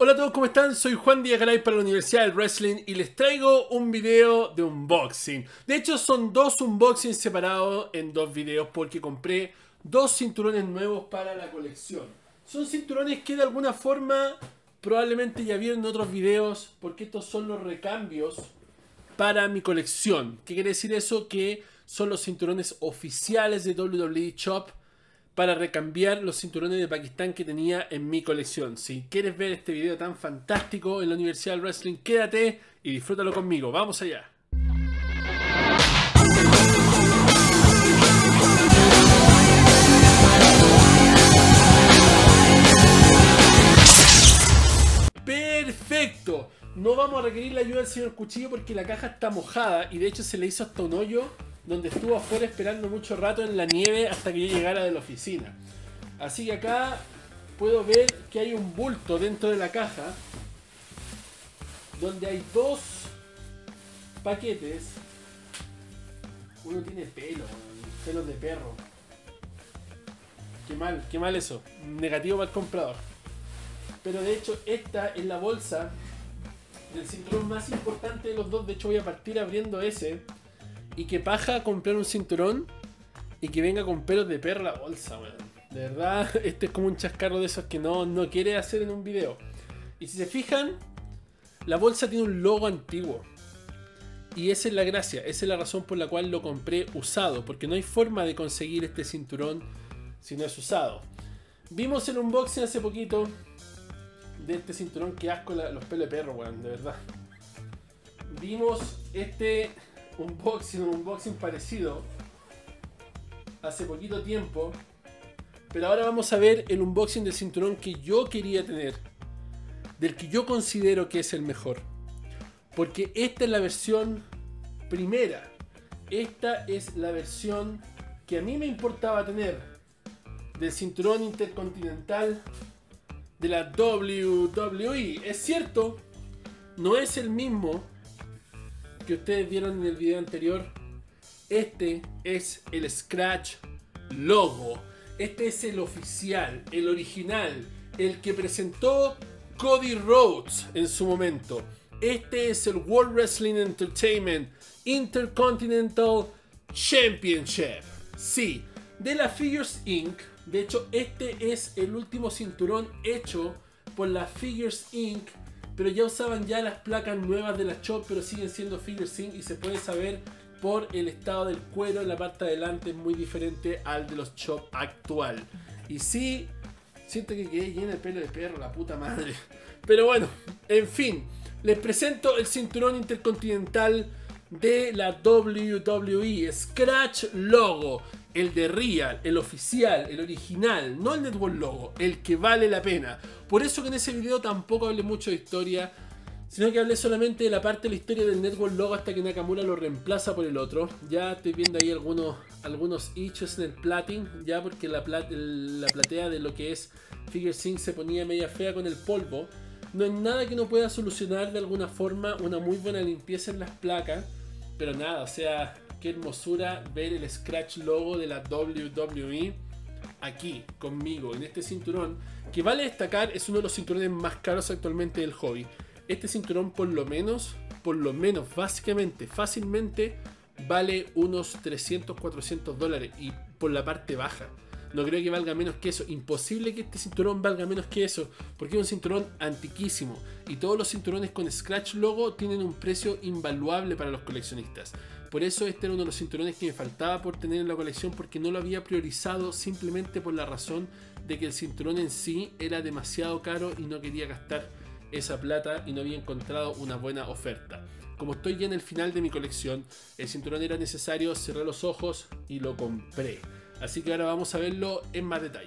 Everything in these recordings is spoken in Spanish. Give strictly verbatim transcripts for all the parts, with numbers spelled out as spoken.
Hola a todos, ¿cómo están? Soy Juan Díaz Garay para la Universidad del Wrestling y les traigo un video de unboxing. De hecho son dos unboxings separados en dos videos porque compré dos cinturones nuevos para la colección. Son cinturones que de alguna forma probablemente ya vieron en otros videos porque estos son los recambios para mi colección. ¿Qué quiere decir eso? Que son los cinturones oficiales de W W E Shop para recambiar los cinturones de Pakistán que tenía en mi colección. Si quieres ver este video tan fantástico en la Universidad del Wrestling, quédate y disfrútalo conmigo. ¡Vamos allá! ¡Perfecto! No vamos a requerir la ayuda del señor Cuchillo porque la caja está mojada y de hecho se le hizo hasta un hoyo donde estuvo afuera esperando mucho rato en la nieve hasta que yo llegara de la oficina. Así que acá puedo ver que hay un bulto dentro de la caja donde hay dos paquetes. Uno tiene pelo, pelos de perro. Qué mal, qué mal eso. Negativo para el comprador. Pero de hecho esta es la bolsa del cinturón más importante de los dos. De hecho voy a partir abriendo ese. Y que paja comprar un cinturón y que venga con pelos de perro la bolsa, weón. De verdad, este es como un chascarro de esos que no, no quiere hacer en un video. Y si se fijan, la bolsa tiene un logo antiguo. Y esa es la gracia, esa es la razón por la cual lo compré usado. Porque no hay forma de conseguir este cinturón si no es usado. Vimos el unboxing hace poquito de este cinturón, que asco la, los pelos de perro, weón, de verdad. Vimos este unboxing, un unboxing parecido hace poquito tiempo, pero ahora vamos a ver el unboxing del cinturón que yo quería tener, del que yo considero que es el mejor, porque esta es la versión primera, esta es la versión que a mí me importaba tener del cinturón intercontinental de la W W E. Es cierto, no es el mismo que ustedes vieron en el video anterior. Este es el Scratch logo. Este es el oficial, el original, el que presentó Cody Rhodes en su momento. Este es el World Wrestling Entertainment Intercontinental Championship. Sí, de la Figures incorporated. De hecho, este es el último cinturón hecho por la Figures incorporated. Pero ya usaban ya las placas nuevas de la Shop, pero siguen siendo Figures incorporated y se puede saber por el estado del cuero en la parte de adelante, es muy diferente al de los Shop actual. Y sí, siento que quedé lleno de pelo de perro, la puta madre. Pero bueno, en fin, les presento el cinturón intercontinental de la W W E, Scratch logo. El de Real, el oficial, el original, no el Network logo, el que vale la pena. Por eso que en ese video tampoco hablé mucho de historia, sino que hablé solamente de la parte de la historia del Network logo hasta que Nakamura lo reemplaza por el otro. Ya estoy viendo ahí algunos, algunos issues en el plating, ya porque la, plat, la platea de lo que es Figures incorporated se ponía media fea con el polvo. No es nada que no pueda solucionar de alguna forma, una muy buena limpieza en las placas, pero nada, o sea, qué hermosura ver el Scratch logo de la W W E aquí, conmigo, en este cinturón, que vale destacar, es uno de los cinturones más caros actualmente del hobby. Este cinturón por lo menos, por lo menos, básicamente, fácilmente, vale unos trescientos, cuatrocientos dólares y por la parte baja. No creo que valga menos que eso. Imposible que este cinturón valga menos que eso, porque es un cinturón antiquísimo. Y todos los cinturones con Scratch logo tienen un precio invaluable para los coleccionistas. Por eso este era uno de los cinturones que me faltaba por tener en la colección, porque no lo había priorizado simplemente por la razón de que el cinturón en sí era demasiado caro y no quería gastar esa plata y no había encontrado una buena oferta. Como estoy ya en el final de mi colección, el cinturón era necesario, cerré los ojos y lo compré. Así que ahora vamos a verlo en más detalle.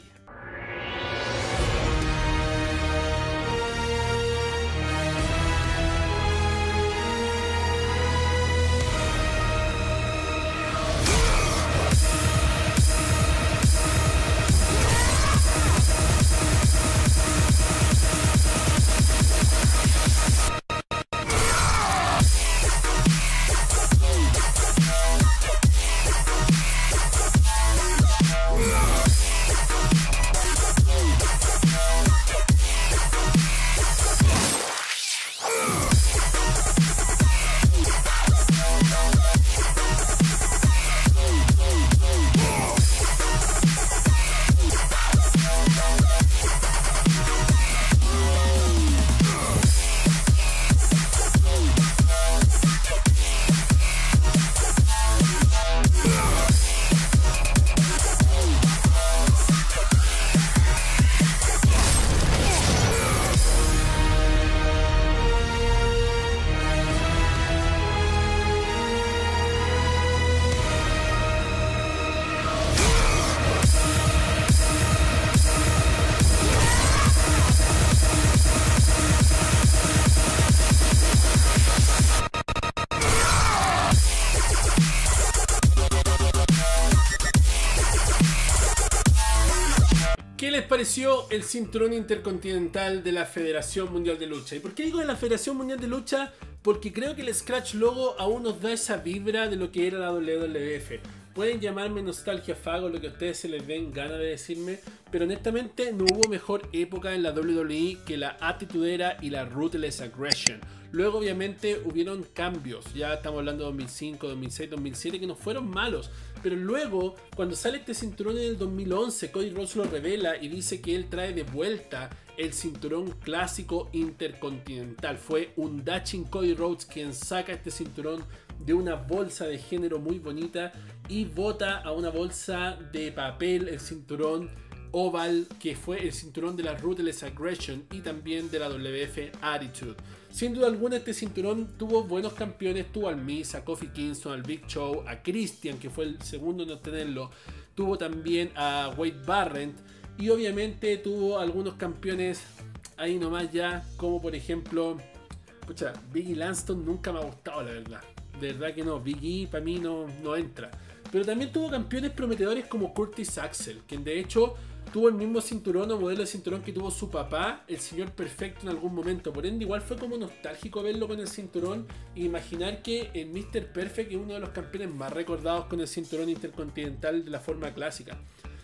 pareció el cinturón intercontinental de la Federación Mundial de Lucha? ¿Y por qué digo de la Federación Mundial de Lucha? Porque creo que el Scratch Logo aún nos da esa vibra de lo que era la doble u doble u efe. Pueden llamarme nostalgia fago, lo que a ustedes se les den ganas de decirme, pero honestamente no hubo mejor época en la doble u doble u e que la Attitude Era y la Ruthless Aggression. Luego obviamente hubieron cambios, ya estamos hablando de dos mil cinco, dos mil seis, dos mil siete, que no fueron malos, pero luego cuando sale este cinturón en el dos mil once, Cody Rhodes lo revela y dice que él trae de vuelta el cinturón clásico intercontinental. Fue un Dachin Cody Rhodes quien saca este cinturón de una bolsa de género muy bonita y bota a una bolsa de papel el cinturón oval que fue el cinturón de la Ruthless Aggression y también de la doble u doble u efe Attitude. Sin duda alguna este cinturón tuvo buenos campeones, tuvo al Miz, a Kofi Kingston, al Big Show, a Christian que fue el segundo en obtenerlo, tuvo también a Wade Barrett y obviamente tuvo algunos campeones ahí nomás ya, como por ejemplo, pucha, Biggie Langston nunca me ha gustado la verdad, de verdad que no, Biggie para mí no, no entra. Pero también tuvo campeones prometedores como Curtis Axel, quien de hecho tuvo el mismo cinturón o modelo de cinturón que tuvo su papá, el señor Perfecto, en algún momento. Por ende, igual fue como nostálgico verlo con el cinturón e imaginar que el míster Perfect es uno de los campeones más recordados con el cinturón intercontinental de la forma clásica.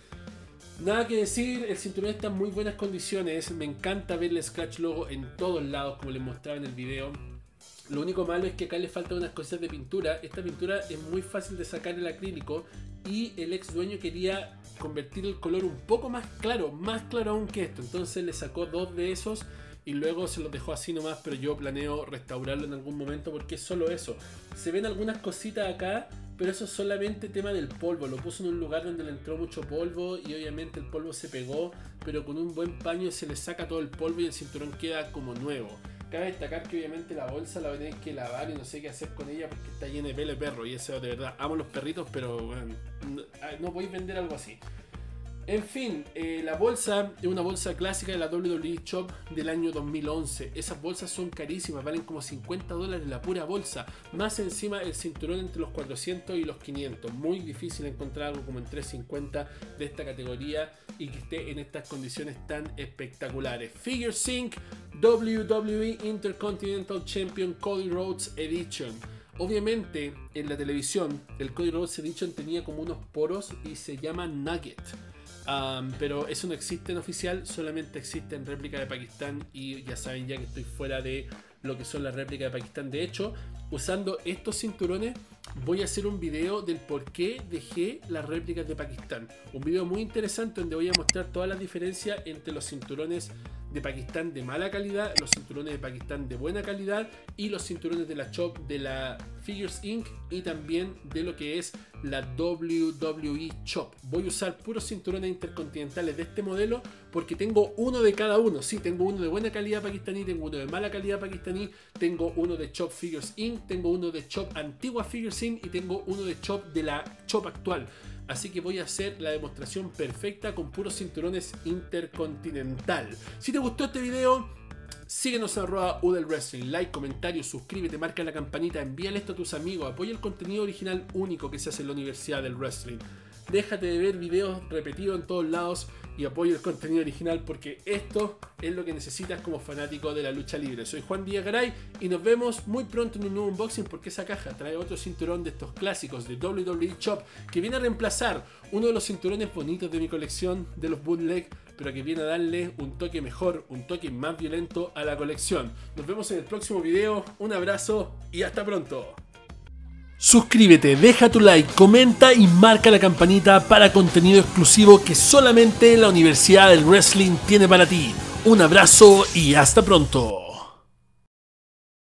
Nada que decir, el cinturón está en muy buenas condiciones. Me encanta ver el Scratch Logo en todos lados, como les mostraba en el video. Lo único malo es que acá le faltan unas cosas de pintura. Esta pintura es muy fácil de sacar el acrílico y el ex dueño quería convertir el color un poco más claro, más claro aún que esto. Entonces le sacó dos de esos y luego se los dejó así nomás, pero yo planeo restaurarlo en algún momento porque es solo eso. Se ven algunas cositas acá, pero eso es solamente tema del polvo. Lo puso en un lugar donde le entró mucho polvo y obviamente el polvo se pegó, pero con un buen paño se le saca todo el polvo y el cinturón queda como nuevo. Cabe destacar que obviamente la bolsa la voy a tener que lavar y no sé qué hacer con ella porque está llena de pelo de perro y eso de verdad, amo los perritos, pero bueno, no, no podéis vender algo así. En fin, eh, la bolsa es una bolsa clásica de la doble u doble u E Shop del año dos mil once. Esas bolsas son carísimas, valen como cincuenta dólares la pura bolsa. Más encima el cinturón entre los cuatrocientos y los quinientos. Muy difícil encontrar algo como en trescientos cincuenta de esta categoría y que esté en estas condiciones tan espectaculares. Figure Sync doble u doble u E Intercontinental Champion Cody Rhodes Edition. Obviamente en la televisión el Cody Rhodes Edition tenía como unos poros y se llama Nugget. Um, pero eso no existe en oficial, solamente existe en réplica de Pakistán y ya saben ya que estoy fuera de lo que son las réplicas de Pakistán. De hecho, usando estos cinturones voy a hacer un video del por qué dejé las réplicas de Pakistán. Un video muy interesante donde voy a mostrar todas las diferencias entre los cinturones de Pakistán de mala calidad, los cinturones de Pakistán de buena calidad y los cinturones de la Shop de la Figures incorporated y también de lo que es la doble u doble u E Shop. Voy a usar puros cinturones intercontinentales de este modelo porque tengo uno de cada uno. Sí, tengo uno de buena calidad pakistaní, tengo uno de mala calidad pakistaní, tengo uno de Shop Figures incorporated, tengo uno de Shop antigua Figures incorporated y tengo uno de Shop de la Shop actual. Así que voy a hacer la demostración perfecta con puros cinturones intercontinental. Si te gustó este video, síguenos en arroba Udel Wrestling, like, comentario, suscríbete, marca la campanita, envíale esto a tus amigos, apoya el contenido original único que se hace en la Universidad del Wrestling. Déjate de ver videos repetidos en todos lados y apoya el contenido original porque esto es lo que necesitas como fanático de la lucha libre. Soy Juan Díaz Garay y nos vemos muy pronto en un nuevo unboxing porque esa caja trae otro cinturón de estos clásicos de doble u doble u E Shop que viene a reemplazar uno de los cinturones bonitos de mi colección de los bootleg, pero que viene a darle un toque mejor, un toque más violento a la colección. Nos vemos en el próximo video, un abrazo y hasta pronto. Suscríbete, deja tu like, comenta y marca la campanita para contenido exclusivo que solamente la Universidad del Wrestling tiene para ti. Un abrazo y hasta pronto.